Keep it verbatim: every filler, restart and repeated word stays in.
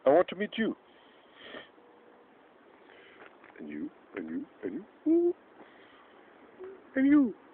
I want to meet you. And you, and you, and you, and you.